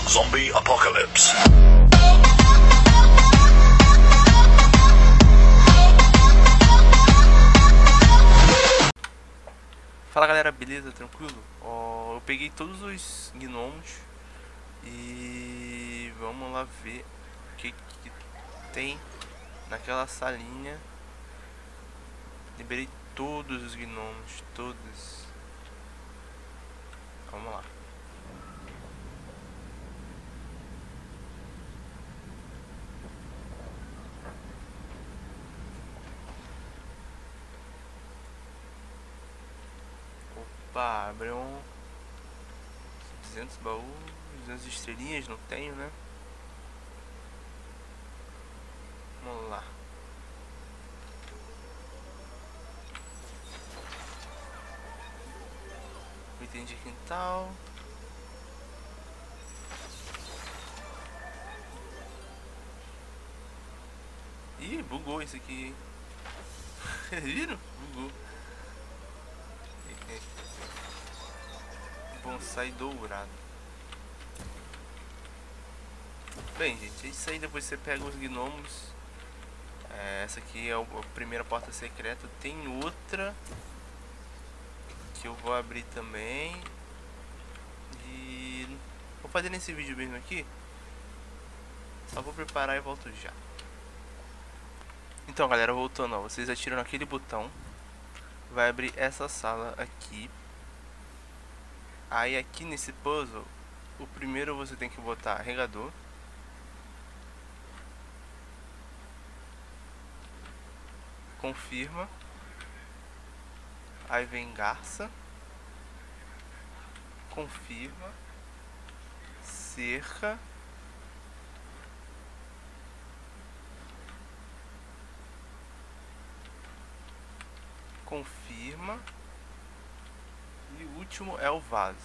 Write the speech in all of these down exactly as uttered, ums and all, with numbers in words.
Zombie Apocalypse. Fala galera, beleza? Tranquilo? Ó, eu peguei todos os gnomos e vamos lá ver o que, que tem naquela salinha. Liberei todos os gnomos, todos. Vamos lá. Opa, abriu um duzentos baús, duzentas estrelinhas, não tenho, né? Vamos lá. Item de quintal. Ih, bugou esse aqui. Viram? Bugou. Bonsai dourado. Bem, gente, é isso aí. Depois você pega os gnomos. É, essa aqui é a primeira porta secreta. Tem outra que eu vou abrir também. E vou fazer nesse vídeo mesmo aqui. Só vou preparar e volto já. Então galera, voltando, ó, vocês atiram naquele botão, vai abrir essa sala aqui. Aí aqui nesse puzzle, o primeiro você tem que botar regador. Confirma. Aí vem garça. Confirma. Cerca. Confirma. E o último é o vaso.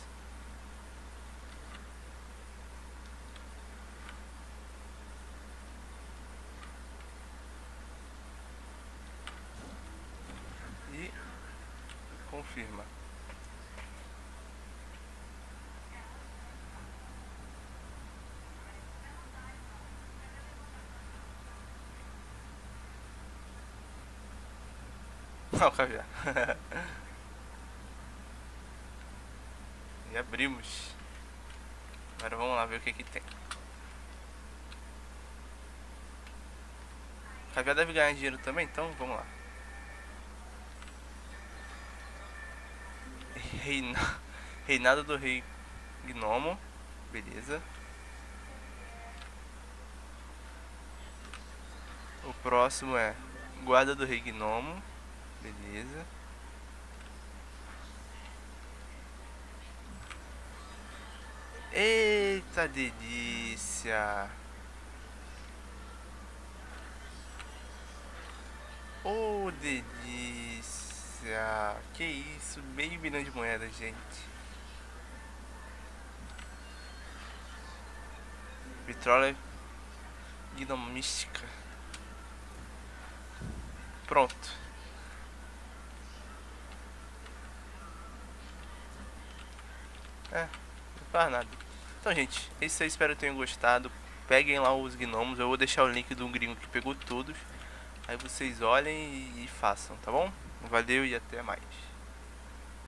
E confirma. Não, caviar. E abrimos. Agora vamos lá ver o que que tem. Caviar deve ganhar dinheiro também, então vamos lá. Reina... Reinado do Rei Gnomo. Beleza. O próximo é Guarda do Rei Gnomo. Beleza. Eita delícia. Oh, delícia. Que isso, meio milhão de moedas, gente. Vitrola gnomística. Pronto. É, não faz nada. Então, gente, é isso aí, espero que tenham gostado. Peguem lá os gnomos, eu vou deixar o link do gringo que pegou todos. Aí vocês olhem e, e façam, tá bom? Valeu e até mais.